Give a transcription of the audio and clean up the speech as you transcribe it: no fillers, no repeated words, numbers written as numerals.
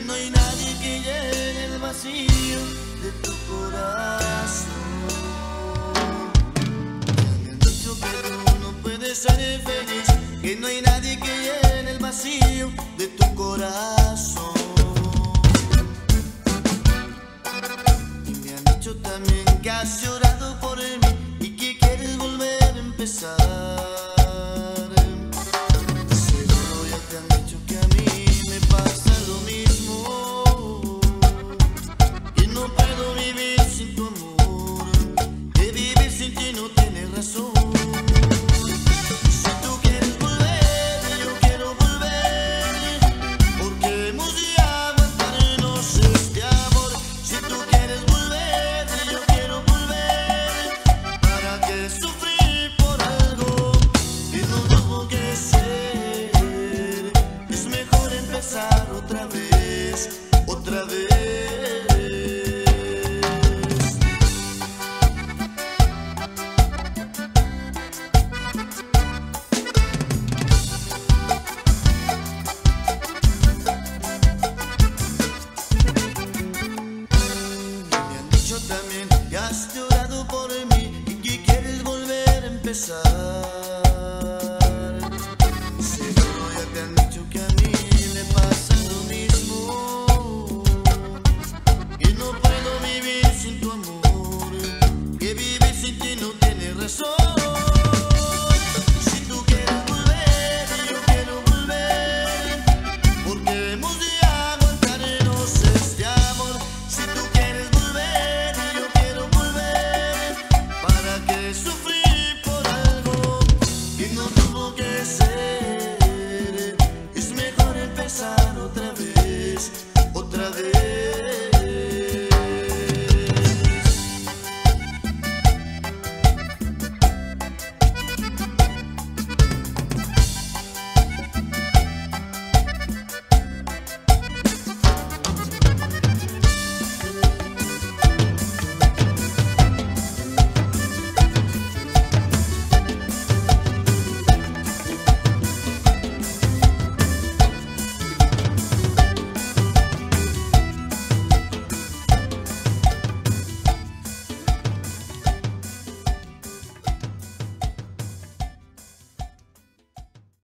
no hay nadie que llene el vacío de tu corazón. Ya me han dicho que tú no puedes ser feliz, que no hay nadie que llene el vacío de tu corazón. Y me han dicho también que has llorado por mí y que quieres volver a empezar.